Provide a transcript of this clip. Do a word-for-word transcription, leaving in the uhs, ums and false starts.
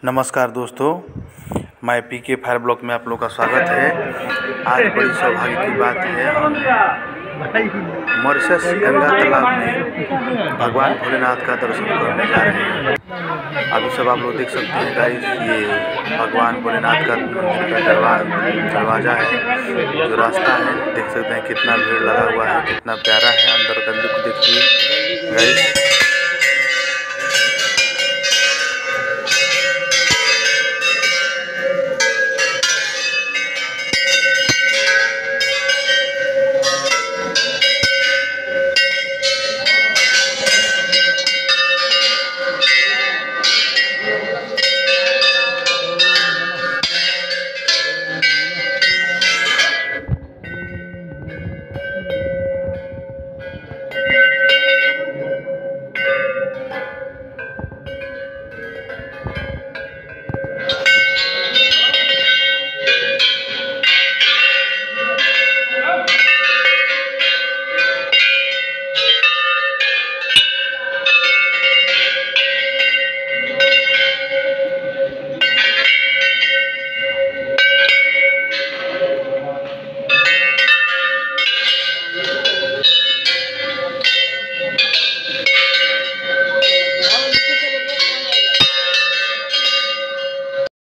नमस्कार दोस्तों, मैं पी के फायर ब्लॉक में आप लोग का स्वागत है। आज बड़ी सौभाग्य की बात है, हम मॉरिशस गंगा तालाब में भगवान भोलेनाथ का दर्शन करने जा रहे हैं। अभी सब आप लोग देख सकते हैं गाइस, ये भगवान भोलेनाथ का मंदिर का दरवाजा दरवाज़ा है, जो रास्ता है देख सकते हैं। कितना भीड़ लगा हुआ है, कितना प्यारा है। अंदर का लुक देखिए गाइस।